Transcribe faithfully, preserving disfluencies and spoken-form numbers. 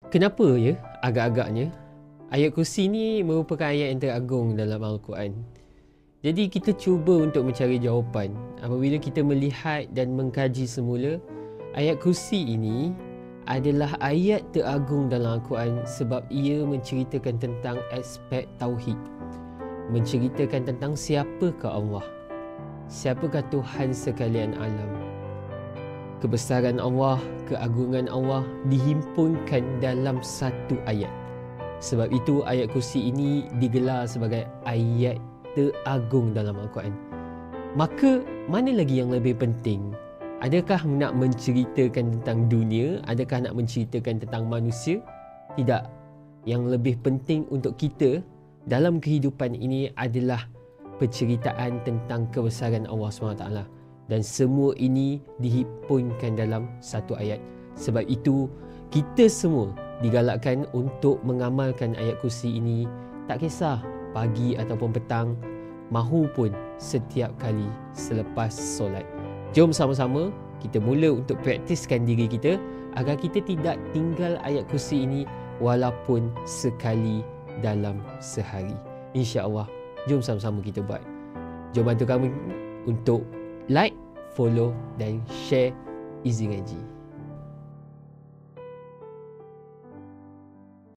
Kenapa ya agak-agaknya ayat kursi ni merupakan ayat yang teragung dalam Al-Quran. Jadi kita cuba untuk mencari jawapan. Apabila kita melihat dan mengkaji semula, ayat kursi ini adalah ayat teragung dalam Al-Quran sebab ia menceritakan tentang aspek tauhid. Menceritakan tentang siapakah Allah, siapakah Tuhan sekalian alam. Kebesaran Allah, keagungan Allah dihimpunkan dalam satu ayat. Sebab itu ayat kursi ini digelar sebagai ayat teragung dalam Al-Quran. Maka mana lagi yang lebih penting? Adakah nak menceritakan tentang dunia? Adakah nak menceritakan tentang manusia? Tidak. Yang lebih penting untuk kita dalam kehidupan ini adalah penceritaan tentang kebesaran Allah subhanahu wa taala. Dan semua ini dihimpunkan dalam satu ayat. Sebab itu, kita semua digalakkan untuk mengamalkan ayat kursi ini. Tak kisah pagi ataupun petang, mahupun setiap kali selepas solat. Jom sama-sama kita mula untuk praktiskan diri kita agar kita tidak tinggal ayat kursi ini walaupun sekali dalam sehari. InsyaAllah, jom sama-sama kita buat. Jom bantu kami untuk like, follow dan share Easy Ngaji.